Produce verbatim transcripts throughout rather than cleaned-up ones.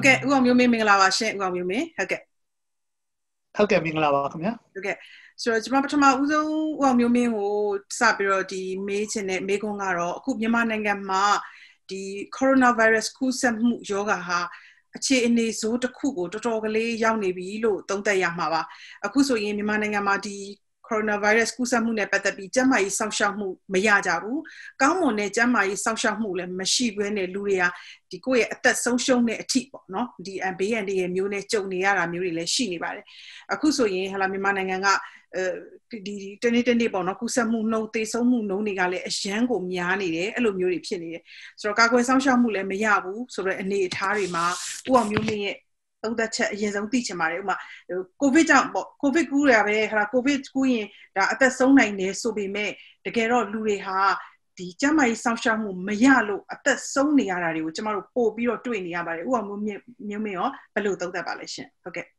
ဟုတ်ကဲ့ဦးအောင်မျိုးမင်းမင်္ဂလာပါရှင်ဦးအောင်မျိုးမင်းဟုတ်ကဲ့ဟုတ်ကဲ့မင်္ဂလာပါခင်ဗျာဟုတ်ကဲ့ဆိုတော့ကျွန်မပထမဦးဆုံးဦးအောင်မျိုးမင်းကိုစပြီးတော့ဒီမေးချင်တဲ့မေးခွန်းကတော့အခုမြန်မာနိုင်ငံမှာဒီ coronavirus ကူးစက်မှုရောဂါဟာအခြေအနေဆိုးတစ်ခုကိုတော်တော်ကလေးရောက်နေပြီလို့သုံးသပ်ရမှာပါအခုဆိုရင်မြန်မာနိုင်ငံမှာဒီcoronavirus ကူးစက်မှုနဲ့ပတ်သက်ပြီးကျန်းမာရေးစောင့်ရှောက်မှုမရကြဘူး။ကောင်းမွန်တဲ့ကျန်းမာရေးစောင့်ရှောက်မှုလည်းမရှိဘဲနဲ့လူတွေကဒီကိုယ့်ရဲ့အသက်ဆုံးရှုံးတဲ့အထိပေါ့နော်။ဒီဘေးရန်တွေမျိုးနဲ့ကြုံနေရတာမျိုးတွေလည်းရှိနေပါတယ်။အခုဆိုရင်ဟလာမြန်မာနိုင်ငံကအဲဒီတနေ့တနေ့ပေါ့နော်ကူးစက်မှုနှုန်းသေဆုံးမှုနှုန်းတွေကလည်းအရန်ကိုများနေတယ်အဲ့လိုမျိုးတွေဖြစ်နေတယ်။ဆိုတော့ကာကွယ်စောင့်ရှောက်မှုလည်းမရဘူးဆိုတော့အနေအထားတွေမှာဥအောင်မျိုးမင်းရဲ့သုံးသက်ချက်အရင်ဆုံးသိချင်ပါတယ်ဥပမာကိုဗစ်ကြောင့်ပေါ့ကိုဗစ်ကူးရပဲဟာကိုဗစ်ကူးရင်ဒါအသက်ဆုံးနိုင်တယ်ဆိုပေမဲ့တကယ်တော့လူတွေဟာဒီကျန်းမာရေးစောင့်ရှောက်မှုမရလို့အသက်ဆုံးနေရတာတွေကိုကျမတို့ပို့ပြီးတော့တွေ့နေရပါတယ်ဥအောင်မျိုးမျိုးမင်းရောဘယ်လိုသုံးသက်ပါလဲရှင်ဟုတ်ကဲ့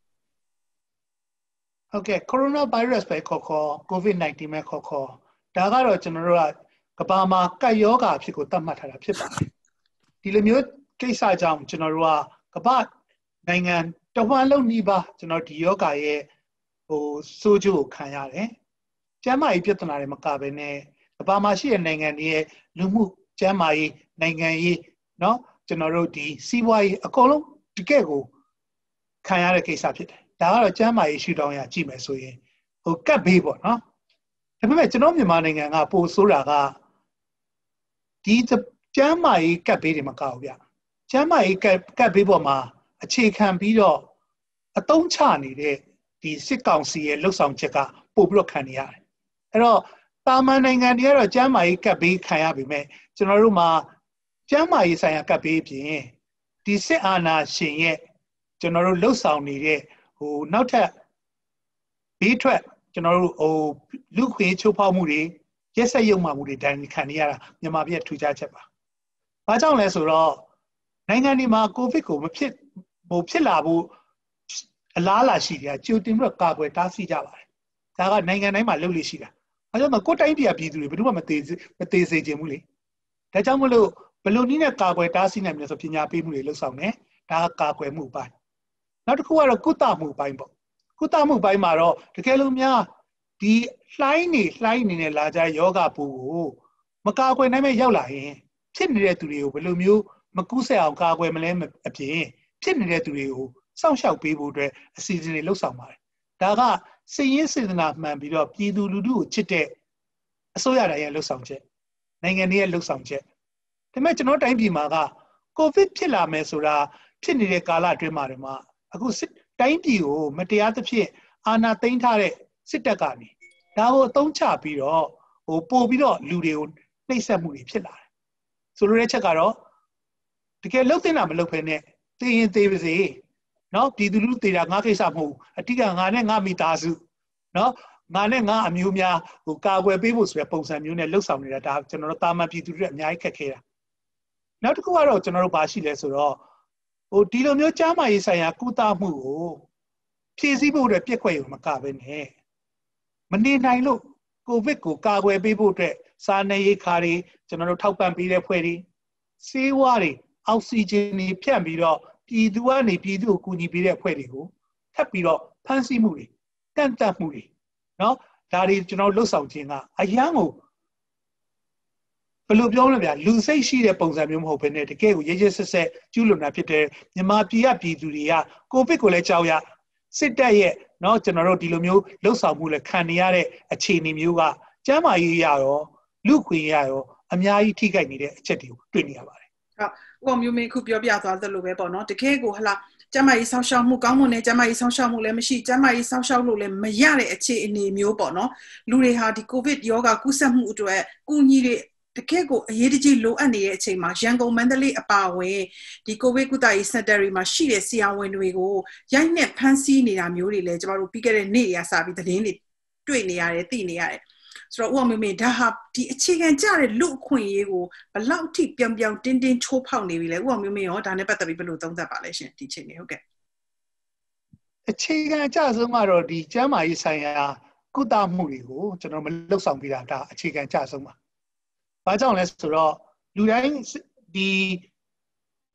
ဟုတ်ကဲ့ coronavirus ပဲခေါ်ခေါ် covid nineteen ပဲခေါ်ခေါ်ဒါကတော့ကျွန်တော်တို့ကကမ္ဘာမှာကပ်ရောဂါအဖြစ်ကိုသတ်မှတ်ထားတာဖြစ်ပါတယ်ဒီလိုမျိုးကိစ္စကြောင့်ကျွန်တော်တို့ကကမ္ဘာနိုင်ငံတဝန်းလုံးနီးပါးကျွန်တော်ဒီယောဂရဲ့ဟိုဆိုးကျိုးကိုခံရတယ်။ကျန်းမာရေးပြဿနာတွေမကဘဲနဲ့ကမ္ဘာမှာရှိတဲ့နိုင်ငံတွေရဲ့လူမှုကျန်းမာရေးနိုင်ငံရေးเนาะကျွန်တော်တို့ဒီစီးပွားရေးအကုန်လုံးတကယ့်ကိုခံရတဲ့ကိစ္စဖြစ်တယ်။ဒါကတော့ကျန်းမာရေးရှုထောင့်ရကြည့်မယ်ဆိုရင်ဟိုကပ်ဘေးပေါ့နော်။ဒါပေမဲ့ကျွန်တော်မြန်မာနိုင်ငံကပိုဆိုးတာကဒီကျန်းမာရေးကပ်ဘေးတွေမကောက်ဘူးဗျ။ကျန်းမာရေးကပ်ကပ်ဘေးပေါ်မှာအခြေခံပြီးတော့အတုံးချနေတဲ့ဒီစစ်ကောင်စီရဲ့လှုပ်ဆောင်ချက်ကပို့ပြီးတော့ခံနေရတယ်။အဲ့တော့တာမန်နိုင်ငံတွေကတော့ကျန်းမာရေးကပ်ဘေးခံရပြီမဲ့ကျွန်တော်တို့မှာကျန်းမာရေးဆိုင်ရာကပ်ဘေးပြင်ဒီစစ်အာဏာရှင်ရဲ့ကျွန်တော်တို့လှုပ်ဆောင်နေတဲ့ဟိုနောက်ထပ်ဘေးထွက်ကျွန်တော်တို့ဟိုလူခွေချိုးဖောက်မှုတွေရက်စက်ရုံမှမှုတွေဒဏ်ခံနေရတာမြန်မာပြည်ထူခြားချက်ပါ။ဘာကြောင့်လဲဆိုတော့နိုင်ငံတွေမှာကိုဗစ်ကိုမဖြစ်ဟိုဖြစ်လာဖို့အလားအလာရှိတယ်ကြိုတင်ပြီးတော့ကာကွယ်တားဆီးကြပါတယ်ဒါကနိုင်ငံတိုင်းမှာလုပ်လို့ရှိတာအဲကြောင့်မကိုတိုင်းပြည်ပြည်သူတွေဘယ်သူမှမသေးမသေးစေချင်ဘူးလေဒါကြောင့်မလို့ဘယ်လိုနည်းနဲ့ကာကွယ်တားဆီးနိုင်မလဲဆိုပညာပေးမှုတွေလုပ်ဆောင်တယ်ဒါကကာကွယ်မှုပိုင်းနောက်တစ်ခုကတော့ကုသမှုပိုင်းပေါ့ကုသမှုပိုင်းမှာတော့တကယ်လို့များဒီလှိုင်းနေလှိုင်းနေနဲ့လာကြယောဂပူကိုမကာကွယ်နိုင်မဲ့ရောက်လာရင်ဖြစ်နေတဲ့သူတွေကိုဘယ်လိုမျိုးမကူးဆက်အောင်ကာကွယ်မလဲအပြင်ဖြစ်နေတဲ့သူတွေကိုစောင့်ရှောက်ပေးဖို့အတွက်အစီအစဉ်တွေလှုပ်ဆောင်ပါတယ်ဒါကစိတ်ရင်းစေတနာမှန်ပြီးတော့ပြည်သူလူထုကိုချစ်တဲ့အစိုးရတိုင်းရဲ့လှုပ်ဆောင်ချက်နိုင်ငံတွေရဲ့လှုပ်ဆောင်ချက်ဒါပေမဲ့ကျွန်တော်တိုင်းပြည်မှာကကိုဗစ်ဖြစ်လာမယ်ဆိုတာဖြစ်နေတဲ့ကာလအတွင်းမှာတည်းမှာအခုတိုင်းပြည်ကိုမတရားသဖြင့်အာဏာသိမ်းထားတဲ့စစ်တပ်ကနေဒါကိုအသုံးချပြီးတော့ဟိုပို့ပြီးတော့လူတွေကိုနှိပ်စက်မှုတွေဖြစ်လာတယ်ဆိုလိုတဲ့ချက်ကတော့တကယ်လှုပ်တင်တာမလှုပ်ဖ ೇನೆ သိရင်သိပါစေနော်ပြည်သူလူထုသေးတာငါကိစ္စမဟုတ်အတိကငါနဲ့ငါမိသားစုနော်ငါနဲ့ငါအမျိုးများဟိုကာကွယ်ပေးဖို့ဆိုတဲ့ပုံစံမျိုးနဲ့လှုပ်ဆောင်နေတာဒါကျွန်တော်တို့တာမန်ပြည်သူတွေအများကြီးခက်ခဲတာနောက်တစ်ခုကတော့ကျွန်တော်တို့ဘာရှိလဲဆိုတော့ဟိုဒီလိုမျိုးကြားမာရေးဆိုင်ရာကုသမှုကိုဖြည့်ဆည်းဖို့အတွက်ပြက်ခွက်ရုံမကဘဲနဲ့မနေနိုင်လို့ကိုဗစ်ကိုကာကွယ်ပေးဖို့အတွက်စားနေရိတ်ခါတွေကျွန်တော်တို့ထောက်ပံ့ပေးတဲ့ဖွဲ့တွေဆေးဝါးတွေအောက်ဆီဂျင်တွေဖြန့်ပြီးတော့ပြည်သူကနေပြည်သူကိုကူညီပေးတဲ့အဖွဲ့တွေကိုထပ်ပြီးတော့ဖမ်းဆီးမှုတွေကန့်သတ်မှုတွေနော်ဒါတွေကျွန်တော်လှုပ်ဆောင်ခြင်းကအရန်ကိုဘယ်လိုပြောလဲဗျာလူစိတ်ရှိတဲ့ပုံစံမျိုးမဟုတ်ဘဲနဲ့တကယ်ကိုရဲရဲဆက်ဆက်ကျူးလွန်တာဖြစ်တဲ့မြန်မာပြည်ကပြည်သူတွေကကိုဗစ်ကိုလည်းကြောက်ရစစ်တပ်ရဲ့နော်ကျွန်တော်တို့ဒီလိုမျိုးလှုပ်ဆောင်မှုလည်းခံနေရတဲ့အခြေအနေမျိုးကကျန်းမာရေးရရောလူခွင့်ရရောအများကြီးထိခိုက်နေတဲ့အချက်တွေကိုတွေ့နေရပါတယ်ဟုတ်ဥပမျိုးမင်းခုပြောပြသွားသလိုပဲပေါ့နော်တကယ်ကိုဟလာကျမကြီးဆောင်းရှောက်မှုကောင်းမွန်တဲ့ကျမကြီးဆောင်းရှောက်မှုလည်းမရှိကျမကြီးဆောင်းရှောက်လို့လည်းမရတဲ့အခြေအနေမျိုးပေါ့နော်လူတွေဟာဒီကိုဗစ်ရောဂါကူးစက်မှုအတွက်ကုညီတွေတကယ်ကိုအရေးတကြီးလိုအပ်နေတဲ့အချိန်မှာရန်ကုန်မန္တလေးအပါအဝင်ဒီကိုဗစ်ကုသရေးစင်တာတွေမှာရှိတဲ့ဆရာဝန်တွေကိုရိုက်နှက်ဖမ်းဆီးနေတာမျိုးတွေလည်းကျမတို့ပြီးခဲ့တဲ့နေ့တွေကစပြီးသတင်းတွေတွေ့နေရတယ်သိနေရတယ်ဆိုတော့ဦးအောင်မေမေဒါဟာဒီအခြေခံကြတဲ့လူအခွင့်အရေးကိုဘယ်လောက်ထိပြောင်ပြောင်တင်းတင်းချိုးဖောက်နေပြီလဲဦးအောင်မေမေရောဒါနဲ့ပတ်သက်ပြီးဘယ်လိုသုံးသပ်ပါလဲရှင်ဒီချိန်နေဟုတ်ကဲ့အခြေခံအကျဆုံးကတော့ဒီကျန်းမာရေးဆိုင်ရာကုသမှုတွေကိုကျွန်တော်မလှုပ်ဆောင်ပြတာဒါအခြေခံအကျဆုံးပါ။ဘာကြောင့်လဲဆိုတော့လူတိုင်းဒီ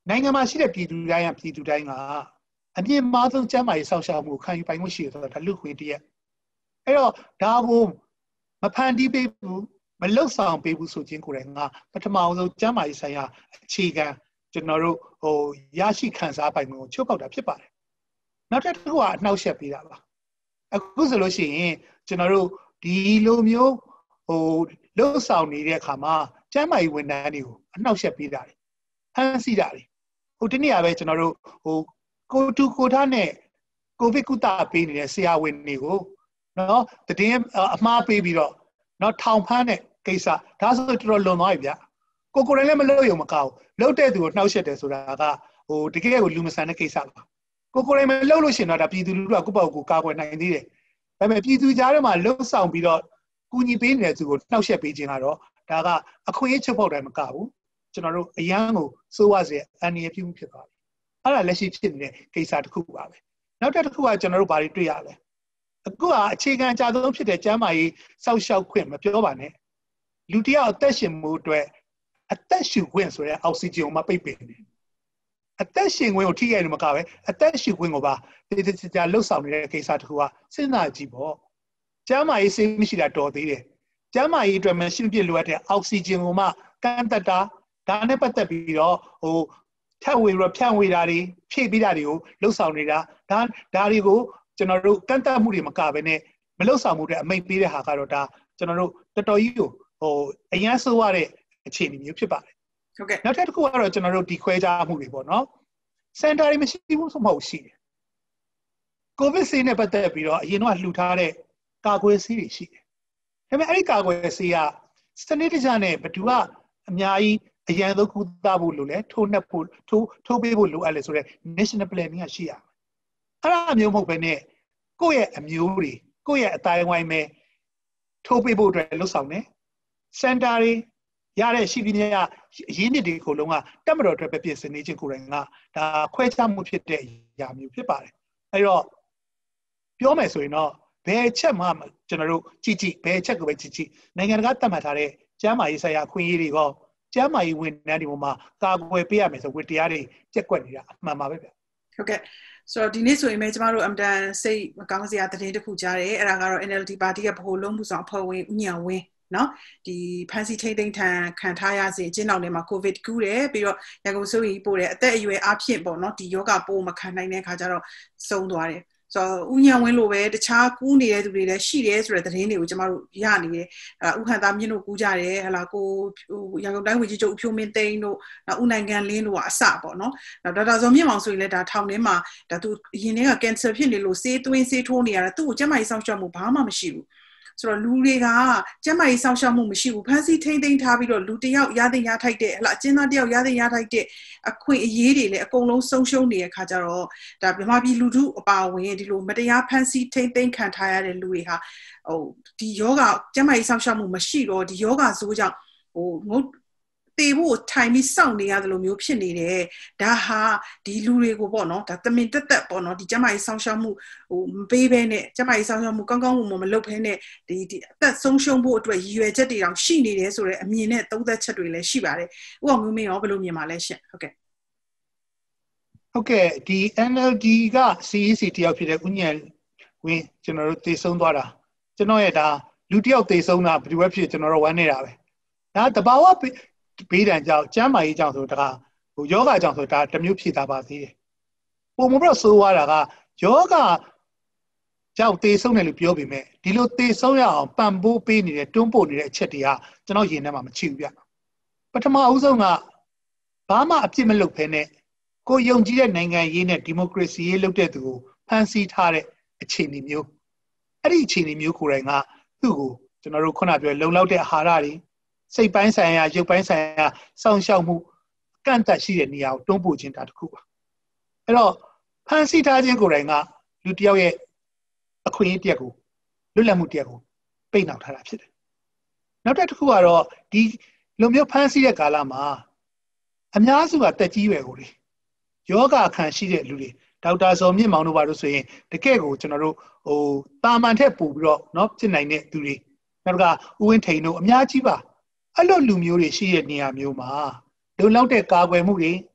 နိုင်ငံမှာရှိတဲ့ပြည်သူတိုင်းကပြည်သူတိုင်းကအမြင့်မားဆုံးကျန်းမာရေးစောင့်ရှောက်မှုခံယူပိုင်မှုရှိတယ်ဆိုတော့ဒါလူခွင့်တည်းအဲ့တော့ဒါကိုမဖန်တီးပေးဘူးမလှုပ်ဆောင်ပေးဘူးဆိုခြင်းကိုယ်တိုင်ကပထမအောင်ဆုံးကျန်းမာရေးဆိုင်ရာအခြေခံကျွန်တော်တို့ဟိုရရှိခံစားပိုင်မှုကိုချုပ်ပေါက်တာဖြစ်ပါတယ်နောက်တစ်ခုကအနှောက်အယှက်ပေးတာပါအခုဆိုလို့ရှိရင်ကျွန်တော်တို့ဒီလိုမျိုးဟိုလှုပ်ဆောင်နေတဲ့အခါမှာကျန်းမာရေးဝန်ထမ်းတွေကိုအနှောက်အယှက်ပေးတာတွေဖမ်းဆီးတာတွေဟိုဒီနေ့ကပဲကျွန်တော်တို့ဟိုကိုတူကိုထားနဲ့ကိုဗစ်ကုသပေးနေတဲ့ဆရာဝန်တွေကိုနော်တည်င်းအမှားပေးပြီးတော့နော်ထောင်ဖမ်းတဲ့ကိစ္စဒါဆိုတော်တော်လွန်သွားပြီဗျကိုကိုယ်တိုင်လည်းမလုပ်ရုံမကောက်လှုပ်တဲ့သူကိုနှောက်ယှက်တယ်ဆိုတာကဟိုတကယ်ကိုလူမဆန်တဲ့ကိစ္စပါကိုကိုယ်တိုင်မလှုပ်လို့ရှိရင်တော့ဒါပြည်သူလူထုကကိုယ့်ဘောက်ကိုကာကွယ်နိုင်သေးတယ်ဒါပေမဲ့ပြည်သူကြားထဲမှာလှုပ်ဆောင်ပြီးတော့ကူညီပေးနေတဲ့သူကိုနှောက်ယှက်ပေးခြင်းကတော့ဒါကအခွင့်အရေးချုပ်ပေါက်တိုင်းမကဘူးကျွန်တော်တို့အရန်ကိုစိုးဝါစေအန်ရပြုဖြစ်သွားပြီအဲ့ဒါလက်ရှိဖြစ်နေတဲ့ကိစ္စတစ်ခုပါပဲနောက်တစ်ခုကကျွန်တော်တို့ဘာတွေတွေ့ရလဲအခုကအခြေခံအကြဆုံးဖြစ်တဲ့ကျန်းမာရေးစောင့်ရှောက်ခွင့်မပြောပါနဲ့လူတယောက်အသက်ရှင်မှုအတွက်အသက်ရှူခွင့်ဆိုတဲ့အောက်ဆီဂျင်ကိုမပိတ်ပင်နေအသက်ရှင်ခွင့်ကိုထိခိုက်လို့မကပဲအသက်ရှူခွင့်ကိုပါတည်တည်ကြလှုပ်ဆောင်နေတဲ့ကိစ္စတစ်ခုကစဉ်းစားကြည့်ပေါ့ကျန်းမာရေးစိတ်မရှိတာတော်သေးတယ်ကျန်းမာရေးအတွက်မရှိမဖြစ်လိုအပ်တဲ့အောက်ဆီဂျင်ကိုမှကန့်သက်တာဒါနဲ့ပတ်သက်ပြီးတော့ဟိုထပ်ဝေရဖြန့်ဝေတာတွေဖြည့်ပြီးတာတွေကိုလှုပ်ဆောင်နေတာဒါဒါတွေကိုကျွန်တော်တို့ကန့်သက်မှုတွေမကဘဲနဲ့မလှုပ်ဆောင်မှုတွေအမိတ်ပေးတဲ့ဟာကတော့ဒါကျွန်တော်တို့တော်တော်ကြီးကိုဟိုအရန်ဆိုးရတဲ့အခြေအနေမျိုးဖြစ်ပါတယ်ဟုတ်ကဲ့နောက်တစ်ခုကတော့ကျွန်တော်တို့ဒီခွဲခြားမှုတွေပေါ့နော်စင်တာတွေမရှိဘူးဆိုမဟုတ်ရှိတယ်ကိုဗစ်ဆေးနဲ့ပတ်သက်ပြီးတော့အရင်ကလှူထားတဲ့ကာကွယ်ဆေးတွေရှိတယ်ဒါပေမဲ့အဲ့ဒီကာကွယ်ဆေးကစနစ်တကျနဲ့ဘယ်သူကအများကြီးအရန်ဆုံးကုသဖို့လိုလဲထိုးနှက်ဖို့ထိုးထိုးပေးဖို့လိုအပ်လဲဆိုတော့ national planning ကရှိရအဲ့ဒါမျိုးမဟုတ်ဘဲနဲ့ကိုယ့်ရဲ့အမျိုးတွေကိုယ့်ရဲ့အတိုင်းဝိုင်းမဲ့ထိုးပေးဖို့အတွက်လှုပ်ဆောင်နေစင်တာတွေရတဲ့ရှိပြီးများအရင်းမြစ်တွေကိုလုံးကတက်မတော်အတွက်ပဲပြင်ဆင်နေခြင်းကိုယ်တိုင်ကဒါခွဲခြားမှုဖြစ်တဲ့အရာမျိုးဖြစ်ပါတယ်အဲ့တော့ပြောမယ်ဆိုရင်တော့ဘယ်ချက်မှကျွန်တော်တို့ကြည့်ကြည့်ဘယ်ချက်ကိုပဲကြည့်ကြည့်နိုင်ငံတကာသတ်မှတ်ထားတဲ့ကျန်းမာရေးဆိုင်ရာအခွင့်အရေးတွေကကျန်းမာရေးဝန်ထမ်းတွေမှာကာကွယ်ပေးရမယ်ဆိုဝတ္တရားတွေကြက်ကွက်နေတာအမှန်ပါပဲဗျဟုတ်ကဲ့ဆိုတော့ဒီနေ့ဆိုရင်ပဲကျမတို့အမ်တန်စိတ်မကောင်းစရာသတင်းတစ်ခုကြားတယ်အဲ့ဒါကတော့ N L D ပါတီရဲ့ဗဟိုလုံးမှုဆောင်အဖွဲ့ဝင်ဦးညံဝင်းနော်ဒီဖန်စီထိတ်သိမ်းထန်ခံထားရစဉ်ကျင်းအောင်ထဲမှာကိုဗစ်ကူးတယ်ပြီးတော့ရန်ကုန်စိုးရိမ်ပို့တယ်အသက်အရွယ်အဖြစ်ပေါ့နော်ဒီယောဂပိုးမခံနိုင်တဲ့ခါကျတော့ဆုံးသွားတယ်ဆိုတော့ဦးညံဝင်းလိုပဲတခြားကူးနေတဲ့သူတွေလည်းရှိတယ်ဆိုတဲ့သတင်းတွေကိုကျမတို့ရနေတယ်အဲဥဟန်သားမြင့်တို့ကူးကြတယ်ဟလာကိုရန်ကုန်တိုင်းဝန်ကြီးချုပ်ဦးဖြိုးမင်းသိန်းတို့နောက်ဦးနိုင်ငံလင်းတို့ကအစပေါ့နော်နောက်ဒေါက်တာဇော်မြင့်မောင်ဆိုရင်လည်းဒါထောင်ထဲမှာဒါသူအရင်ကကင်ဆာဖြစ်နေလို့ဆေးသွင်းဆေးထိုးနေရတာသူ့ကိုကျန်းမာရေးစောင့်ရှောက်မှုဘာမှမရှိဘူးဆိုတော့လူတွေကကျန်းမာရေးစောင့်ရှောက်မှုမရှိဘူးဖန်စီထိမ့်သိမ်းထားပြီးတော့လူတယောက်ရတဲ့ရထိုက်တဲ့ဟလာအကျဉ်းသားတယောက်ရတဲ့ရထိုက်တဲ့အခွင့်အရေးတွေလည်းအကုန်လုံးဆုံးရှုံးနေတဲ့ခါကျတော့ဒါမြန်မာပြည်လူထုအပါအဝင်ဒီလိုမတရားဖန်စီထိမ့်သိမ်းခံထားရတဲ့လူတွေဟာဟိုဒီယောဂကျန်းမာရေးစောင့်ရှောက်မှုမရှိတော့ဒီယောဂဆိုးကြောင့်ဟိုငုတ်တေဖို့ထိုင်ပြီးစောင့်နေရတယ်လို့မျိုးဖြစ်နေတယ်ဒါဟာဒီလူတွေကိုပေါ့နော်ဒါတမင်တက်တက်ပေါ့နော်ဒီကျမကြီးဆောင်းရှောက်မှုဟိုမပေးဘဲနဲ့ကျမကြီးဆောင်းရှောက်မှုကောင်းကောင်းမွန်မွန်မလုပ်ဘဲနဲ့ဒီဒီအသက်ဆုံးရှုံးဖို့အတွက်ရည်ရွယ်ချက်တွေတောင်ရှိနေတယ်ဆိုတော့အမြင်နဲ့သုံးသက်ချက်တွေလည်းရှိပါတယ်ဥအောင်မျိုးမင်းရောဘယ်လိုမြင်ပါလဲရှင်ဟုတ်ကဲ့ဟုတ်ကဲ့ဒီ N L D က C E C တယောက်ဖြစ်တဲ့ဦးညံဝင်းကျွန်တော်တို့တည်ဆုံးသွားတာကျွန်တော်ရဲ့ဒါလူတယောက်တည်ဆုံးတာဘယ်လိုပဲဖြစ်ကျွန်တော်တို့ဝမ်းနေတာပဲဒါတဘာဝဘေးဒဏ်ကြောင့်ကျန်းမာရေးကြောင့်ဆိုတာဟိုယောဂကြောင့်ဆိုတာတမျိုးဖြစ်တာပါသေးတယ်ပုံမပြဆိုးသွားတာကယောဂကြောင့်သေဆုံးတယ်လို့ပြောပေမဲ့ဒီလိုသေဆုံးရအောင်ပံ့ပိုးပေးနေတဲ့တွန်းပို့နေတဲ့အချက်တွေကကျွန်တော်ရင်ထဲမှာမချိဘူးဗျပထမအဦးဆုံးကဘာမှအပြစ်မလုပ်ဘဲနဲ့ကိုယုံကြည်တဲ့နိုင်ငံရေးနဲ့ဒီမိုကရေစီရေးလုပ်တဲ့သူကိုဖန်ဆီးထားတဲ့အခြေအနေမျိုးအဲ့ဒီအခြေအနေမျိုးကိုယ်တိုင်ကသူ့ကိုကျွန်တော်တို့ခုနပြောလုံလောက်တဲ့အာဟာရတွေစိတ်ပိုင်းဆိုင်ရာရုပ်ပိုင်းဆိုင်ရာစောင့်ရှောက်မှုကန့်သက်ရှိတဲ့နေရာကိုတွန်းပို့ခြင်းတာတစ်ခုပါအဲ့တော့ဖန်ဆီးထားခြင်းကိုယ်တိုင်ကလူတစ်ယောက်ရဲ့အခွင့်အရေးတစ်ရပ်ကိုလွတ်လပ်မှုတစ်ရပ်ကိုပိတ်နှောက်ထားတာဖြစ်တယ်နောက်တစ်ခုကတော့ဒီလိုမျိုးဖန်ဆီးတဲ့ကာလမှာအများစုကတက်ကြီးရွယ်ကိုလေယောဂခံရှိတဲ့လူတွေဒေါက်တာဇော်မြင့်မောင်တို့ဘာလို့ဆိုရင်တကယ့်ကိုကျွန်တော်တို့ဟိုတာမန်ထက်ပို့ပြီးတော့เนาะဖြစ်နိုင်တဲ့သူတွေနောက်ကဦးဝင်းထိန်တို့အများကြီးပါအဲ့လိုလူမျိုးတွေရှိတဲ့နေရာမျိုးမှာလုံလောက်တဲ့ကာကွယ်မှုတွေ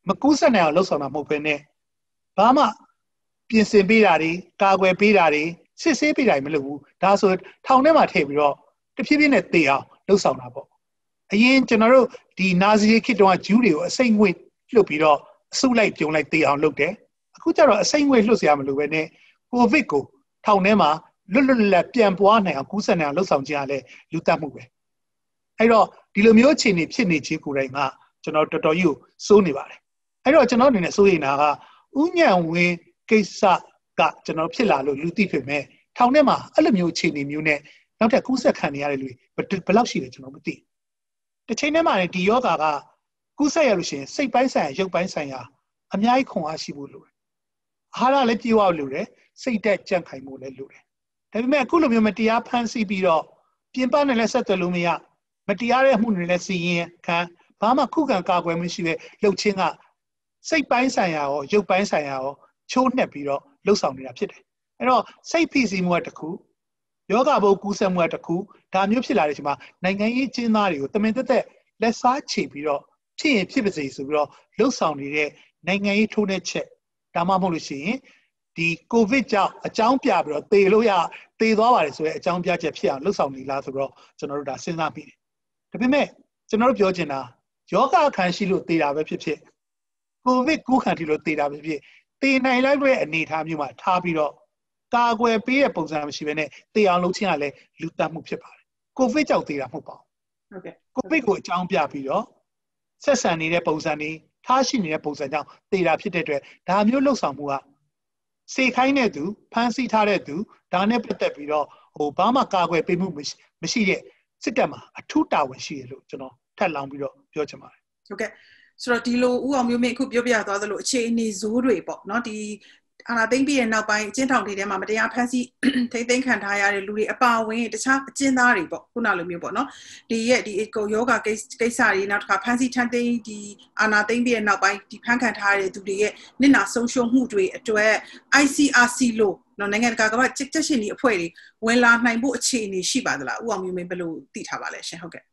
မကူးစက်နိုင်အောင်လှုပ်ဆောင်တာမဟုတ်ဘဲနဲ့ဘာမှပြင်ဆင်ပေးတာတွေကာကွယ်ပေးတာတွေစစ်ဆေးပေးတာမလုပ်ဘူးဒါဆိုထောင်ထဲမှာထည့်ပြီးတော့တဖြည်းဖြည်းနဲ့တေအောင်လှုပ်ဆောင်တာပေါ့အရင်ကျွန်တော်တို့ဒီနာဇီခေတ်တုန်းကဂျူးတွေကိုအစိမ့်ငွေ့လွှတ်ပြီးတော့အစုလိုက်ပြုံလိုက်တေအောင်လုပ်တယ်အခုကျတော့အစိမ့်ငွေ့လွှတ်စရာမလိုပဲနဲ့ကိုဗစ်ကိုထောင်ထဲမှာလွတ်လွတ်လပ်ပြန်ပွားနိုင်အောင်ကူးစက်နိုင်အောင်လှုပ်ဆောင်ခြင်းကလည်းလူတတ်မှုပဲအဲ့တော့ဒီလိုမျိုးအခြေအနေဖြစ်နေခြင်းကိုယ်တိုင်ကကျွန်တော်တော်တော်ကြီးကိုစိုးနေပါတယ်အဲ့တော့ကျွန်တော်အနေနဲ့စိုးရိမ်တာကဥညံဝင်းကိစ္စကကျွန်တော်ဖြစ်လာလို့လူသိဖြစ်မဲ့ထောင်ထဲမှာအဲ့လိုမျိုးအခြေအနေမျိုးနဲ့နောက်ထပ်ကူးစက်ခံနေရတဲ့လူတွေဘယ်လောက်ရှိလဲကျွန်တော်မသိတစ်ချိန်တည်းမှာဒီယောဂါကကူးစက်ရလို့ရှိရင်စိတ်ပိုင်းဆိုင်ရာရုပ်ပိုင်းဆိုင်ရာအများကြီးခွန်အားရှိဖို့လိုတယ်အာဟာရလည်းပြေဝလို့လိုတယ်စိတ်သက်ကြံ့ခိုင်မှုလည်းလိုတယ်ဒါပေမဲ့အခုလိုမျိုးမတရားဖန်ဆီးပြီးတော့ပြင်ပနဲ့လည်းဆက်သွယ်လို့မရမတရားတဲ့မှုတွေလည်းစီရင်ခံဘာမှခုခံကာကွယ်မှုရှိတဲ့လှုပ်ချင်းကစိတ်ပိုင်းဆိုင်ရာရောရုပ်ပိုင်းဆိုင်ရာရောချိုးနှက်ပြီးတော့လှုပ်ဆောင်နေတာဖြစ်တယ်အဲ့တော့စိတ်ဖိစီးမှုကတစ်ခုယောဂဘုတ်ကူးစက်မှုကတစ်ခုဒါမျိုးဖြစ်လာတဲ့အချိန်မှာနိုင်ငံရေးကျင်းသားတွေကိုတမင်သက်သက်လက်စားချေပြီးတော့ဖြစ်ရင်ဖြစ်ပါစေဆိုပြီးတော့လှုပ်ဆောင်နေတဲ့နိုင်ငံရေးထိုးတဲ့ချက်ဒါမှမဟုတ်လို့ရှိရင်ဒီကိုဗစ်ကြောင့်အကြောင်းပြပြီးတော့သေလို့ရသေသွားပါတယ်ဆိုရဲအကြောင်းပြချက်ဖြစ်အောင်လှုပ်ဆောင်နေလားဆိုတော့ကျွန်တော်တို့ဒါစဉ်းစားပြီးတယ်ဒါပေမဲ့ကျွန်တော်တို့ပြောချင်တာယောဂခံရှိလို့သေတာပဲဖြစ်ဖြစ်ကိုဗစ်ကူးခံထီလို့သေတာပဲဖြစ်သေနိုင်လိုက်တဲ့အနေအထားမျိုးမှာထားပြီးတော့ကာကွယ်ပေးတဲ့ပုံစံမရှိဘဲနဲ့သေအောင်လုပ်ခြင်းကလည်းလူတတ်မှုဖြစ်ပါတယ်ကိုဗစ်ကြောင့်သေတာမဟုတ်ပါဘူးဟုတ်ကဲ့ကိုဗစ်ကိုအကြောင်းပြပြီးတော့ဆက်ဆံနေတဲ့ပုံစံတွေထားရှိနေတဲ့ပုံစံကြောင့်သေတာဖြစ်တဲ့အတွက်ဒါမျိုးလှုပ်ဆောင်မှုကစေခိုင်းတဲ့သူဖန်ဆီးထားတဲ့သူဒါနဲ့ပတ်သက်ပြီးတော့ဟိုဘာမှကာကွယ်ပေးမှုမရှိတဲ့စစ်တပ်မှာအထူးတာဝန်ရှိတယ်လို့ကျွန်တော်ထပ်လောင်းပြီးတော့ပြောချင်ပါတယ်ဟုတ်ကဲ့ဆိုတော့ဒီလိုဥအောင်မျိုးမင်းအခုပြောပြသွားသလိုအခြေအနေဇိုးတွေပေါ့เนาะဒီအာနာသိမ့်ပြီးတဲ့နောက်ပိုင်းအကျဉ်းထောင်တွေထဲမှာမတရားဖမ်းဆီးထိမ့်သိမ်းခံထားရတဲ့လူတွေအပါအဝင်တခြားအကျဉ်းသားတွေပေါ့ခုနလိုမျိုးပေါ့နော်ဒီရဲ့ဒီကိုယောဂကိစ္စကိစ္စတွေနောက်တစ်ခါဖမ်းဆီးထမ်းသိမ်းဒီအာနာသိမ့်ပြီးတဲ့နောက်ပိုင်းဒီဖမ်းခံထားရတဲ့သူတွေရဲ့နစ်နာဆုံးရှုံးမှုတွေအတွက် I C R C လို့နော်နိုင်ငံတကာကမှကြက်ရှင်ဒီအဖွဲ့တွေဝင်လာနိုင်ဖို့အခြေအနေရှိပါသလားဥအောင်မျိုးမင်းဘယ်လိုသိထားပါလဲရှင်ဟုတ်ကဲ့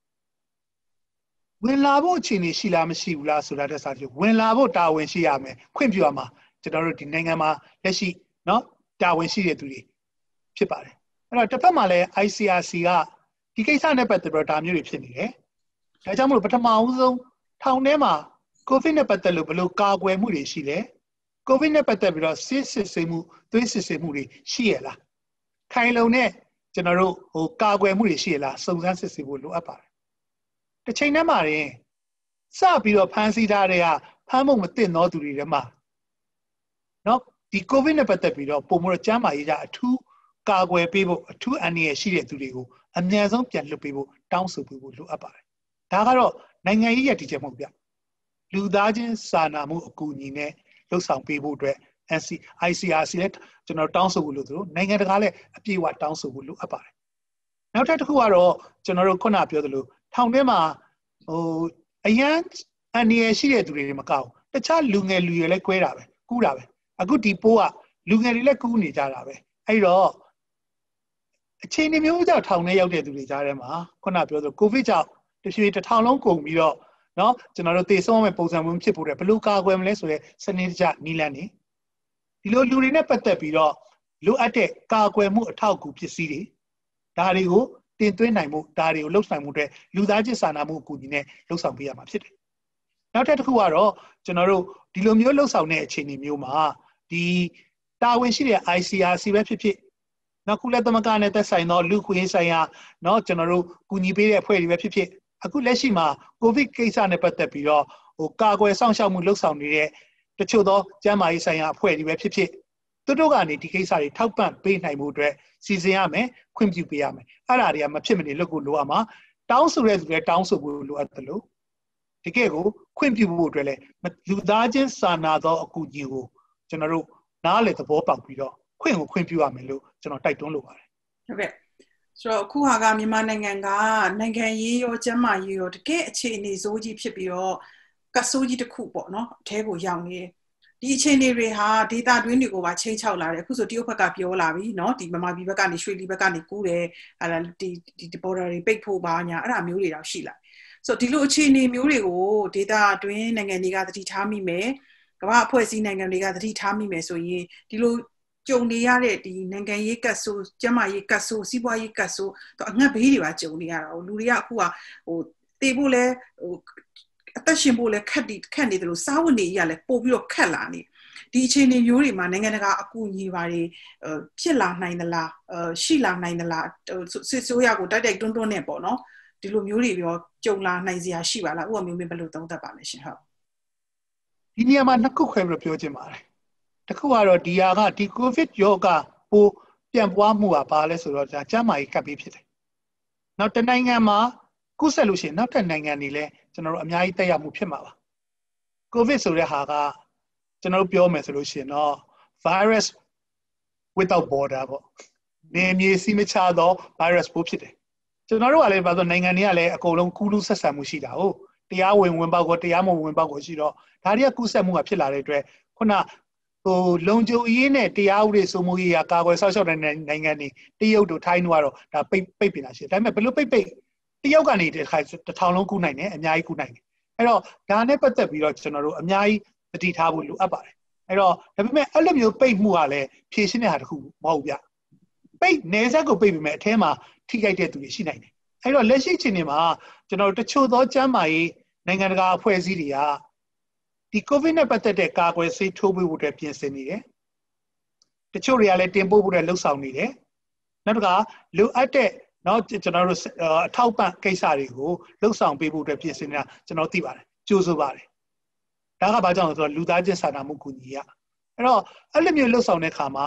ဝင်လာဖို့အခြေအနေရှိလားမရှိဘူးလားဆိုတာတက်စားကြည့်ဝင်လာဖို့တာဝန်ရှိရမယ်ခွင့်ပြုရမှာကျွန်တော်တို့ဒီနိုင်ငံမှာလက်ရှိเนาะတာဝန်ရှိတဲ့သူတွေဖြစ်ပါတယ်အဲ့တော့တစ်ဖက်မှာလည်း I C R C ကဒီကိစ္စနဲ့ပတ်သက်ပြီးတော့ဒါမျိုးတွေဖြစ်နေတယ်ဒါကြောင့်မလို့ပထမအဦးဆုံးထောင်ထဲမှာကိုဗစ်နဲ့ပတ်သက်လို့ဘယ်လိုကာကွယ်မှုတွေရှိလဲကိုဗစ်နဲ့ပတ်သက်ပြီးတော့စစ်စစ်ဆေးမှုသွေးစစ်ဆေးမှုတွေရှိရလားခိုင်လုံနဲ့ကျွန်တော်တို့ဟိုကာကွယ်မှုတွေရှိရလားစုံစမ်းစစ်ဆေးဖို့လိုအပ်ပါတယ်တစ်ချိန်တည်းမှာရင်စပြီးတော့ဖမ်းဆီးထားတဲ့ကဖမ်းဖို့မသင့်သောသူတွေထဲမှာနော်ဒီကိုဗစ်နဲ့ပတ်သက်ပြီးတော့ပုံမှန်ကျန်းမာရေးကြအထူးကာကွယ်ပေးဖို့အထူးအန္တရာယ်ရှိတဲ့သူတွေကိုအများဆုံးပြန်လွှတ်ပေးဖို့တောင်းဆိုပေးဖို့လိုအပ်ပါတယ်ဒါကတော့နိုင်ငံရေးရည်တည်ချက်မဟုတ်ဗျလူသားချင်းစာနာမှုအကူအညီနဲ့လှုပ်ဆောင်ပေးဖို့အတွက် I C R C လည်းကျွန်တော်တောင်းဆိုဖို့လို့သူတို့နိုင်ငံတကာလည်းအပြည့်အဝတောင်းဆိုဖို့လိုအပ်ပါတယ်နောက်ထပ်တစ်ခုကတော့ကျွန်တော်တို့ခုနပြောသလိုထောင်ထဲမှာဟိုအရန်အန္တရာယ်ရှိတဲ့သူတွေမကောက်တခြားလူငယ်လူရွယ်လည်းကွဲတာပဲကူးတာပဲအခုဒီပိုးကလူငယ်တွေလည်းကူးနေကြတာပဲအဲ့တော့အချိန်မျိုးကြောင့်ထောင်ထဲရောက်တဲ့သူတွေကြားထဲမှာခုနပြောသလိုကိုဗစ်ကြောင့်တဖြည်းဖြည်းတစ်ထောင်လုံးကုန်ပြီးတော့เนาะကျွန်တော်တို့သေဆုံးမဲ့ပုံစံမျိုးဖြစ်ဖို့တဲ့ဘယ်လိုကာကွယ်မလဲဆိုတဲ့စနစ်တကျနီးလန်းနေဒီလိုလူတွေနဲ့ပတ်သက်ပြီးတော့လိုအပ်တဲ့ကာကွယ်မှုအထောက်အကူပစ္စည်းတွေဒါတွေကိုတင်သွင်းနိုင်မှုဒါတွေကိုလှုပ်ဆောင်မှုတွေလူသားချင်းစာနာမှုအကူအညီနဲ့လှုပ်ဆောင်ပေးရမှာဖြစ်တယ်နောက်ထပ်တစ်ခုကတော့ကျွန်တော်တို့ဒီလိုမျိုးလှုပ်ဆောင်တဲ့အခြေအနေမျိုးမှာဒီတာဝန်ရှိတဲ့ I C R C ပဲဖြစ်ဖြစ်နောက်ခုလက်သမကနဲ့သက်ဆိုင်သောလူခွင့်ဆိုင်ရာเนาะကျွန်တော်တို့ကူညီပေးတဲ့အဖွဲ့တွေပဲဖြစ်ဖြစ်အခုလက်ရှိမှာကိုဗစ်ကိစ္စနဲ့ပတ်သက်ပြီးတော့ဟိုကာကွယ်စောင့်ရှောက်မှုလှုပ်ဆောင်နေတဲ့တချို့သောကျန်းမာရေးဆိုင်ရာအဖွဲ့တွေပဲဖြစ်ဖြစ်သူတို့ကနေဒီကိစ္စတွေထောက်ပံ့ပေးနိုင်မှုအတွက်စီစဉ်ရမယ်ခွင့်ပြုပေးရမယ်အဲ့ဒါတွေကမဖြစ်မနေလုပ်ကိုလိုအပ်မှာတောင်းဆိုတဲ့သူတွေတောင်းဆိုဖို့လိုအပ်တယ်လို့တကယ်ကိုခွင့်ပြုဖို့အတွက်လည်းလူသားချင်းစာနာသောအကူအညီကိုကျွန်တော်တို့နားလေသဘောပေါက်ပြီးတော့ခွင့်ကိုခွင့်ပြုရမယ်လို့ကျွန်တော်တိုက်တွန်းလိုပါတယ်ဟုတ်ကဲ့ဆိုတော့အခုဟာကမြန်မာနိုင်ငံကနိုင်ငံရေးရောကျန်းမာရေးရောတကယ်အခြေအနေစိုးကြီးဖြစ်ပြီးတော့ကဆိုးကြီးတစ်ခုပေါ့နော်အထဲကိုရောက်နေတယ်ဒီအခြေအနေတွေဟာဒေတာတွင်းတွေကိုပါချိန်ချောက်လာတယ်အခုဆိုတရုတ်ဘက်ကပြောလာပြီเนาะဒီမြန်မာပြည်ဘက်ကနေရွှေလီဘက်ကနေကူးတယ်အဲ့ဒါဒီဒီ border တွေပိတ်ဖို့ပါညာအဲ့ဒါမျိုးတွေတော့ရှိလာဆိုဒီလိုအခြေအနေမျိုးတွေကိုဒေတာအတွင်းနိုင်ငံတွေကသတိထားမိမယ်ကမ္ဘာအဖွဲ့အစည်းနိုင်ငံတွေကသတိထားမိမယ်ဆိုရင်ဒီလိုကြုံနေရတဲ့ဒီနိုင်ငံရေးကတ်ဆိုးကျန်းမာရေးကတ်ဆိုးစီးပွားရေးကတ်ဆိုးတော့အငတ်ဘေးတွေပါကြုံနေရတာလူတွေကအခုကဟိုတေးဖို့လဲဟိုအသက်ရှင်ဖို့လဲခက်ဒီခက်နေတယ်လို့စားဝတ်နေရလဲပို့ပြီးတော့ခက်လာနေဒီအခြေအနေမျိုးတွေမှာနိုင်ငံတကာအကူအညီပါတယ်ဖြစ်လာနိုင်သလားရှိလာနိုင်သလားစစ်ဆိုးရကိုတိုက်တိုက်တွန်းတွန်းနဲ့ပေါ့နော်ဒီလိုမျိုးတွေပြောကြုံလာနိုင်စရာရှိပါလားဥပမာမျိုးဘယ်လိုသုံးသပ်ပါလဲရှင်ဟုတ်ဒီနေရာမှာနှစ်ခုခွဲပြီးပြောချင်ပါတယ်တစ်ခုကတော့ဒီဟာကဒီ COVID ရောဂါပိုးပြန်ပွားမှုကဘာလဲဆိုတော့ဒါကျန်းမာရေးကပ်ပြီးဖြစ်တယ်နောက်တစ်နိုင်ငံမှာကူးစက်လို့ရှိရင်နောက်တစ်နိုင်ငံတွေလည်းကျွန်တော်တို့အများကြီးတက်ရောက်မှုဖြစ်မှာပါ COVID ဆိုတဲ့ဟာကကျွန်တော်တို့ပြောမယ်ဆိုလို့ရှိရင်တော့ virus without border ပေါ့နေမြေစီးမခြားသော virus ပိုးဖြစ်တယ်ကျွန်တော်တို့ကလည်းဘာလို့နိုင်ငံတွေကလည်းအကုန်လုံးကူးလူဆက်ဆံမှုရှိတာဟုတ်တရားဝင်ဝင်ပေါက်ကိုတရားမဝင်ဝင်ပေါက်ကိုရှိတော့ဒါတွေကကူးစက်မှုကဖြစ်လာတဲ့အတွက်ခုနဟိုလုံခြုံရေးနဲ့တရားဥပဒေစိုးမိုးရေးကကာကွယ်ဆောက်ရှောက်တဲ့နိုင်ငံတွေတရုတ်တို့ထိုင်းတို့ကတော့ဒါပိတ်ပိတ်ပင်တာရှိတယ်ဒါပေမဲ့ဘယ်လိုပိတ်ပိတ်တရုတ်ကနေတစ်ခါတစ်ထောင်လုံးကူးနိုင်တယ်အများကြီးကူးနိုင်တယ်အဲ့တော့ဒါနဲ့ပတ်သက်ပြီးတော့ကျွန်တော်တို့အများကြီးသတိထားဖို့လိုအပ်ပါတယ်အဲ့တော့ဒါပေမဲ့အဲ့လိုမျိုးပိတ်မှုကလည်းဖြည့်ရှင်းတဲ့ဟာတစ်ခုမဟုတ်ဗျပိတ်နေဆက်ကိုပိတ်ပြီးမဲ့အထဲမှာထိခိုက်တဲ့သူတွေရှိနိုင်တယ်အဲ့တော့လက်ရှိချိန်တွေမှာကျွန်တော်တို့တချို့သောကျန်းမာရေးနိုင်ငံတကာအဖွဲ့အစည်းတွေကဒီ COVID နဲ့ပတ်သက်တဲ့ကာကွယ်ဆေးထိုးပေးဖို့အတွက်ပြင်ဆင်နေတယ်တချို့တွေကလည်းတင်ပို့ဖို့အတွက်လှုပ်ဆောင်နေတယ်နောက်တစ်ခါလိုအပ်တဲ့เนาะကျွန်တော်တို့အထောက်ပံ့ကိစ္စတွေကိုလှုပ်ဆောင်ပေးဖို့အတွက်ပြင်ဆင်နေတာကျွန်တော်သိပါတယ်ကြိုးဆိုပါတယ်ဒါကဘာကြောင့်လဲဆိုတော့လူသားချင်းစာနာမှုကူညီရအဲ့တော့အဲ့လိုမျိုးလှုပ်ဆောင်တဲ့အခါမှာ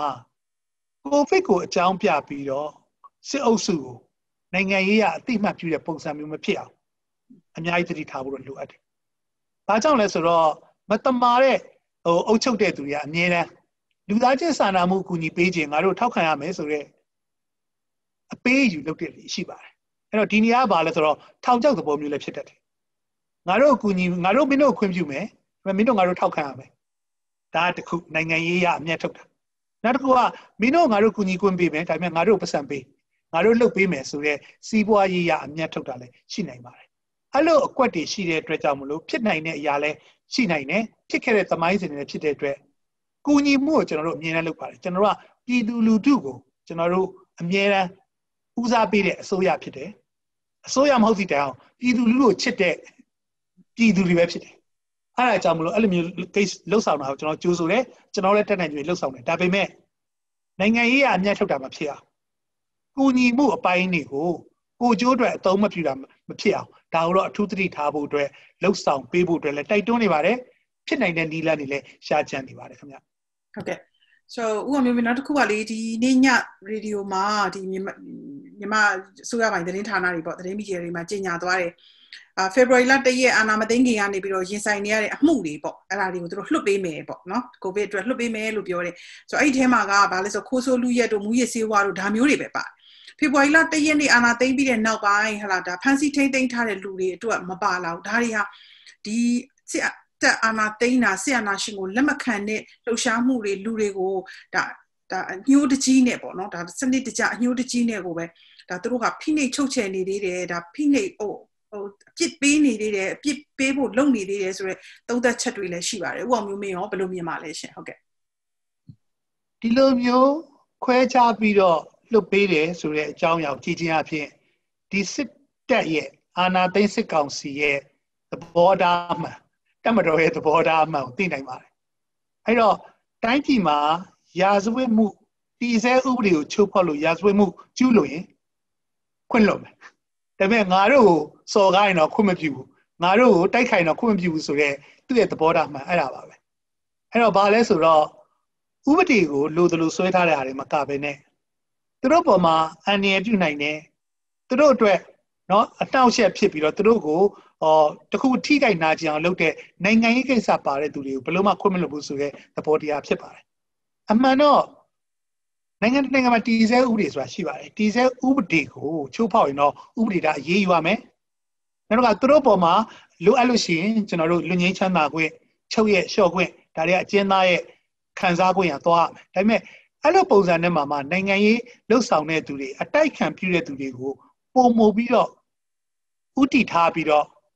COVID ကိုအကြောင်းပြပြီးတော့စစ်အုပ်စုကိုနိုင်ငံရေးအသိမှတ်ပြုတဲ့ပုံစံမျိုးမဖြစ်အောင်အများကြီးသတိထားဖို့လိုအပ်တယ်ဘာကြောင့်လဲဆိုတော့မတမာတဲ့ဟိုအုပ်ချုပ်တဲ့သူတွေကအမြဲတမ်းလူသားချင်းစာနာမှုကူညီပေးခြင်းငါတို့ထောက်ခံရမယ်ဆိုတော့အပေးယူလုပ်တဲ့လူရှိပါတယ်အဲ့တော့ဒီနေရာကဘာလဲဆိုတော့ထောင်ချောက်သဘောမျိုးလည်းဖြစ်တတ်တယ်ငါတို့ကူညီငါတို့မင်းတို့ခွင့်ပြုမယ်ဒါပေမဲ့မင်းတို့ငါတို့ထောက်ခံရမယ်ဒါတခုနိုင်ငံရေးရအမျက်ထုတ်တာနောက်တစ်ခုကမင်းတို့ငါတို့ကူညီခွင့်ပေးမယ်ဒါပေမဲ့ငါတို့ပတ်စံပေးငါတို့လှုပ်ပေးမယ်ဆိုတော့စီးပွားရေးရအမျက်ထုတ်တာလည်းရှိနိုင်ပါတယ်အဲ့လိုအကွက်တွေရှိတဲ့အတွက်ကြောင့်မလို့ဖြစ်နိုင်တဲ့အရာလည်းရှိနိုင်တယ်ဖြစ်ခဲ့တဲ့သမိုင်းစဉ်တွေဖြစ်တဲ့အတွက်ကူညီမှုကိုကျွန်တော်တို့အမြဲတမ်းလုပ်ပါတယ်ကျွန်တော်တို့ကပြည်သူလူထုကိုကျွန်တော်တို့အမြဲတမ်းဦးစားပေးတဲ့အစိုးရဖြစ်တယ်အစိုးရမဟုတ်သည့်တိုင်အောင်ပြည်သူလူထုကိုချစ်တဲ့ပြည်သူတွေပဲဖြစ်တယ်အဲ့ဒါကြောင့်မလို့အဲ့လိုမျိုး case လှုပ်ဆောင်တာကိုကျွန်တော်ကြိုးဆိုတယ်ကျွန်တော်လည်းတက်နိုင်ကြွေလှုပ်ဆောင်တယ်ဒါပေမဲ့နိုင်ငံရေးအမြတ်ထုတ်တာမဖြစ်အောင်ကူညီမှုအပိုင်းတွေကိုကိုကျိုးအတွက်အသုံးမပြုတာမဖြစ်အောင်ဒါကိုတော့အထူးသတိထားဖို့အတွက်လှုပ်ဆောင်ပေးဖို့အတွက်လည်းတိုက်တွန်းနေပါတယ်ဖြစ်နိုင်တဲ့နည်းလမ်းတွေလည်းရှားကြံနေပါတယ်ခင်ဗျဟုတ်ကဲ့ so ဥပမာမျိုးနောက်တစ်ခုကလေဒီနေ့ညရေဒီယိုမှာဒီမြန်မာဆိုရပိုင်းသတင်းဌာနတွေပေါ့သတင်းမီဒီယာတွေမှာကြေညာသွားတယ်အာ February လတစ်ရက်အာနာမသိန်းခင်ကနေပြီးတော့ရင်ဆိုင်နေရတဲ့အမှုတွေပေါ့အဲ့ဒါတွေကိုသူတို့လွှတ်ပေးမယ်ပေါ့နော် COVID အတွက်လွှတ်ပေးမယ်လို့ပြောတယ်ဆိုတော့အဲ့ဒီထဲမှာကဘာလဲဆိုခိုးဆိုးလူရက်တို့မူရစ်ဆေးဝါးတို့ဒါမျိုးတွေပဲပါဖေဖော်ဝါရီလတစ်ရက်နေ့အာနာသိန်းပြီးတဲ့နောက်ပိုင်းဟလာဒါဖန်စီထိမ့်သိမ်းထားတဲ့လူတွေအတွက်မပါလာဘူးဒါတွေဟာဒီစစ်တပ်အာနာသိန်းတာစစ်အာဏာရှင်ကိုလက်မခံတဲ့လှုပ်ရှားမှုတွေလူတွေကိုဒါဒါအညှိုးတကြီးနဲ့ပေါ့နော်ဒါစနစ်တကျအညှိုးတကြီးနဲ့ကိုပဲဒါသူတို့ကဖိနှိပ်ချုပ်ချယ်နေသေးတယ်ဒါဖိနှိပ်ဟိုဟိုအပြစ်ပေးနေသေးတယ်အပြစ်ပေးဖို့လုပ်နေသေးတယ်ဆိုတော့သုံးသက်ချက်တွေလည်းရှိပါတယ်ဥပမာမျိုးမင်းရောဘယ်လိုမြင်ပါလဲရှင်ဟုတ်ကဲ့ဒီလိုမျိုးခွဲခြားပြီးတော့လွတ်ပေးတယ်ဆိုတဲ့အကြောင်းအရာကြည်ချင်းအဖြစ်ဒီစစ်တပ်ရဲ့အာဏာသိမ်းစစ်ကောင်စီရဲ့သဘောထားမှန်တပ်မတော်ရဲ့သဘောထားမှန်ကိုသိနိုင်ပါတယ်အဲ့တော့တိုင်းပြည်မှာရာဇဝတ်မှုတည်ဆဲဥပဒေကိုချိုးဖောက်လို့ရာဇဝတ်မှုကျူးလွန်ရင်ခွင့်လွှတ်မယ်ဒါပေမဲ့ငါတို့ကိုစော်ကားရင်တော့ခွင့်မပြုဘူးငါတို့ကိုတိုက်ခိုင်တော့ခွင့်မပြုဘူးဆိုတော့သူ့ရဲ့သဘောထားမှန်အဲ့ဒါပါပဲအဲ့တော့ဘာလဲဆိုတော့ဥပဒေကိုလိုသလိုဆွဲထားတဲ့ဟာတွေမကဘဲနဲ့သူတို့ပေါ်မှာအန္တရာယ်ပြုနိုင်တယ်သူတို့အတွက်เนาะအတောက်အယှက်ဖြစ်ပြီးတော့သူတို့ကိုဟောတခုထိခိုက်နာကျင်အောင်လုပ်တဲ့နိုင်ငံရေးကိစ္စပါတဲ့သူတွေကိုဘယ်လို့မှခွင့်မလွှတ်ဘူးဆိုတဲ့သဘောတရားဖြစ်ပါတယ်အမှန်တော့နိုင်ငံနိုင်ငံမှာတည်ဆဲဥပဒေဆိုတာရှိပါတယ်တည်ဆဲဥပဒေကိုချိုးဖောက်ရင်တော့ဥပဒေဒါအရေးယူရမယ်နောက်တော့သူတို့ပေါ်မှာလိုအပ်လို့ရှိရင်ကျွန်တော်တို့လူငင်းချမ်းသာခွင့်ချုပ်ရဲ့လျှော့ခွင့်ဒါတွေကအကျဉ်းသားရဲ့ခံစားခွင့်ရသွားရမယ်ဒါပေမဲ့အဲ့လိုပုံစံနဲ့မှာမှနိုင်ငံရေးလှုပ်ဆောင်တဲ့သူတွေအတိုက်ခံပြုတဲ့သူတွေကိုပုံမူပြီးတော့ဥတီထားပြီးတော့ပ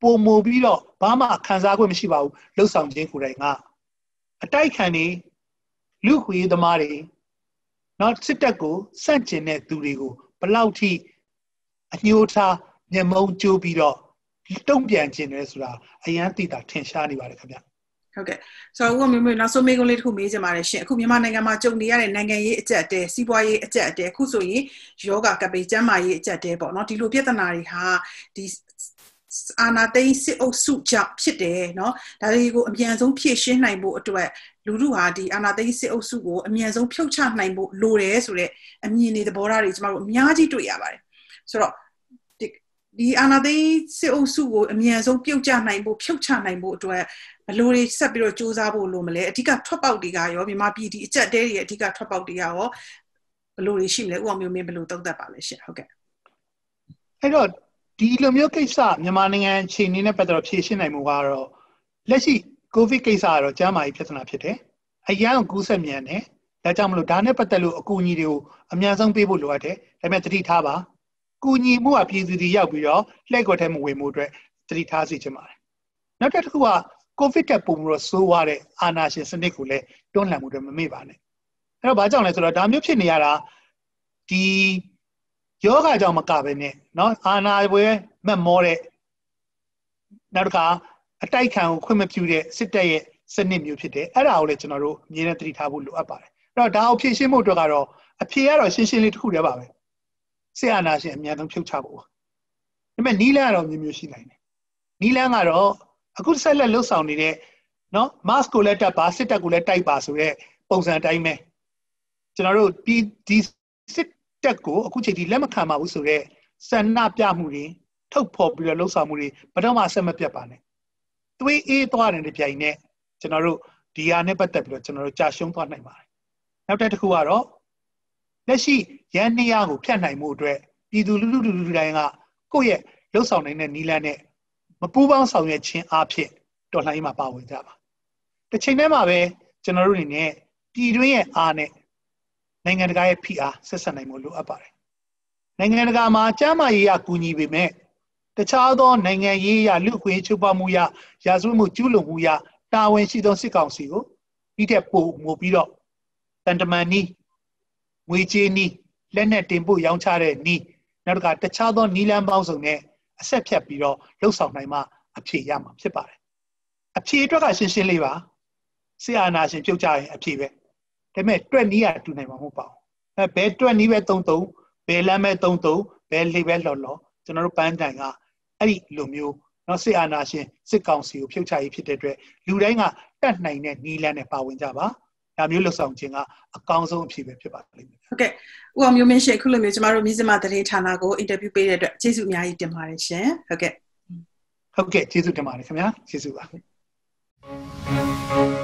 ပုံမူပြီးတော့ဘာမှခံစား권မရှိပါဘူးလှုပ်ဆောင်ခြင်းကိုယ်တိုင်ကအတိုက်ခံနေလူခွေသမားတွေနောက်စစ်တပ်ကိုစန့်ကျင်တဲ့သူတွေကိုဘလောက်ထိအညှိုးထားမျက်မုံကျိုးပြီးတော့တုံ့ပြန်ခြင်းလဲဆိုတာအရန်သိတာထင်ရှားနေပါတယ်ခင်ဗျဟုတ်ကဲ့ဆိုတော့ဦးမျိုးမျိုးနောက်ဆုံးမေးခွန်းလေးတစ်ခုမေးချင်ပါတယ်ရှင်အခုမြန်မာနိုင်ငံမှာကြုံနေရတဲ့နိုင်ငံရေးအကျပ်အတဲစီးပွားရေးအကျပ်အတဲအခုဆိုရင်ယောဂကပိကျန်းမာရေးအကျပ်အတဲပေါ့နော်ဒီလိုပြဿနာတွေဟာဒီအာဏာသိမ်းစစ်အုပ်စုကြောင့်ဖြစ်တယ်เนาะဒါတွေကိုအမြန်ဆုံးဖြည့်ရှင်းနိုင်ဖို့အတွက်လူထုဟာဒီအာဏာသိမ်းစစ်အုပ်စုကိုအမြန်ဆုံးဖြုတ်ချနိုင်ဖို့လိုတယ်ဆိုတဲ့အမြင်တွေသဘောထားတွေကျမတို့အများကြီးတွေ့ရပါတယ်ဆိုတော့ဒီအာဏာသိမ်းစစ်အုပ်စုကိုအမြန်ဆုံးပြုတ်ချနိုင်ဖို့ဖြုတ်ချနိုင်ဖို့အတွက်ဘယ်လိုတွေဆက်ပြီးတော့စူးစမ်းဖို့လိုမလဲအဓိကထွက်ပေါက်တွေကရောမြန်မာပြည်ဒီအကျက်တဲတွေအဓိကထွက်ပေါက်တွေကရောဘယ်လိုတွေရှိမလဲဥအောင်မျိုးမင်းဘယ်လိုသုံးသပ်ပါလဲရှင်ဟုတ်ကဲ့အဲ့တော့ဒီလိုမျိုးကိစ္စမြန်မာနိုင်ငံချိန်နေနဲ့ပတ်သက်တော့ဖြေရှင်းနိုင်မှုကတော့လက်ရှိကိုဗစ်ကိစ္စကတော့ကျန်းမာရေးပြဿနာဖြစ်တယ်အရန်ကူးစက်မြန်တယ်ဒါကြောင့်မလို့ဒါနဲ့ပတ်သက်လို့အကူအညီတွေကိုအများဆုံးပေးဖို့လိုအပ်တယ်ဒါပေမဲ့သတိထားပါကူညီမှုကပြည်သူတွေရောက်ပြီးတော့လှည့်ကွက်ထဲမဝင်မှုအတွက်သတိထားစီချင်ပါတယ်နောက်တစ်ခုကကိုဗစ်ကပုံပြီးတော့ဆိုးွားတဲ့အာဏာရှင်စနစ်ကိုလည်းတွန်းလှန်မှုတွေမမေ့ပါနဲ့အဲ့တော့ဘာကြောင့်လဲဆိုတော့ဒါမျိုးဖြစ်နေရတာဒီယောဂကြောင့်မကပဲနဲ့เนาะအာဏာပွဲမက်မောတဲ့နောက်တစ်ခါအတိုက်ခံကိုခွင့်မပြုတဲ့စစ်တပ်ရဲ့စနစ်မျိုးဖြစ်တယ်အဲ့ဒါကိုလည်းကျွန်တော်တို့အမြဲတမ်းသတိထားဖို့လိုအပ်ပါတယ်အဲ့တော့ဒါကိုဖြည့်ရှင်းဖို့အတွက်ကတော့အဖြေကတော့ရှင်းရှင်းလေးတစ်ခုတည်းပါပဲစစ်အာဏာရှင်အများဆုံးဖြုတ်ချဖို့ဒါပေမဲ့နီးလန်းကတော့မျိုးမျိုးရှိနိုင်တယ်နီးလန်းကတော့အခုဆက်လက်လှုပ်ဆောင်နေတဲ့เนาะ mask ကိုလည်းတက်ပါစစ်တပ်ကိုလည်းတိုက်ပါဆိုတဲ့ပုံစံအတိုင်းပဲကျွန်တော်တို့ဒီဒီစစ်တက်ကိုအခုချိန်ထိလက်မခံပါဘူးဆိုတော့စန္ဒပြမှုတွေထုတ်ဖော်ပြီးတော့လှုပ်ဆောင်မှုတွေဘယ်တော့မှဆက်မပြတ်ပါနဲ့သွေးအေးသွားတဲ့ပြိုင်နဲ့ကျွန်တော်တို့ဒီဟာနဲ့ပတ်သက်ပြီးတော့ကျွန်တော်တို့ကြာရှုံးသွားနိုင်ပါတယ်နောက်တစ်ခုကတော့လက်ရှိရန်နေရကိုဖျက်နိုင်မှုအတွက်ပြည်သူလူထုလူထုတိုင်းကကိုယ့်ရဲ့လှုပ်ဆောင်နိုင်တဲ့နီလန်းနဲ့မပူးပေါင်းဆောင်ရွက်ခြင်းအဖြစ်တော်လှန်ရေးမှာပါဝင်ကြပါတစ်ချိန်တည်းမှာပဲကျွန်တော်တို့အနေနဲ့ပြည်တွင်းရဲ့အားနဲ့နိုင်ငံတကာရဲ့ဖိအားဆက်ဆက်နိုင်မှုလိုအပ်ပါတယ်နိုင်ငံတကာမှာကျန်းမာရေးအကူအညီပေမဲ့တခြားသောနိုင်ငံရေးအရလူ့အခွင့်အရေးချိုးဖောက်မှုရရာဇဝတ်မှုကျူးလွန်မှုရတာဝန်ရှိသောစစ်ကောင်စီကိုဒီထက်ပိုမိုပြီးတော့တန်တမန်နီးငွေကြေးနီးလက်နက်တင်ပို့ရောင်းချတဲ့နီးနောက်တစ်ခါတခြားသောနီးလန်းပေါင်းစုံနဲ့အဆက်ဖြတ်ပြီးတော့လှုပ်ဆောင်နိုင်မှအဖြေရမှာဖြစ်ပါတယ်အဖြေအတွက်ကရှင်းရှင်းလေးပါစစ်အာဏာရှင်ပြုတ်ကြရင်အဖြေပဲဒါပေမဲ့တွက်နီးရတူနိုင်မှာမဟုတ်ပါဘူးအဲဘယ်တွက်နီးပဲတုံတုံဘယ်လမ်းပဲတုံတုံဘယ်လေပဲလော်လော်ကျွန်တော်တို့ပန်းတိုင်ကအဲ့ဒီလိုမျိုးနော်စစ်အာဏာရှင်စစ်ကောင်စီကိုဖြုတ်ချရေးဖြစ်တဲ့အတွက်လူတိုင်းကတတ်နိုင်တဲ့နီးလန်းနဲ့ပါဝင်ကြပါဒါမျိုးလှုပ်ဆောင်ခြင်းကအကောင်းဆုံးအဖြစ်ပဲဖြစ်ပါလိမ့်မယ်ဟုတ်ကဲ့ဦးအောင်မျိုးမင်းရှင်ခုလိုမျိုးကျမတို့မြစမသတင်းဌာနကိုအင်တာဗျူးပေးတဲ့အတွက်ကျေးဇူးအများကြီးတင်ပါတယ်ရှင်ဟုတ်ကဲ့ဟုတ်ကဲ့ကျေးဇူးတင်ပါတယ်ခင်ဗျာကျေးဇူးပါ